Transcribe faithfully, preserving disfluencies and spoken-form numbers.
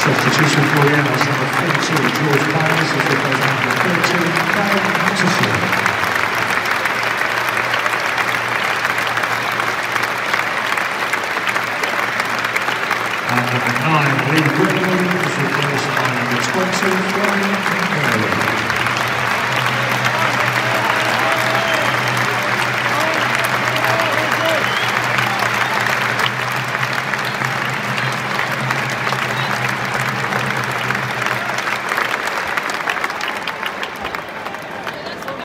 Substitution for Florian as number forty-two, George Byers, as replaced number thirteen, Callum Paterson. And number nine, Gregory, is replaced by number twenty, Florian Kamberi.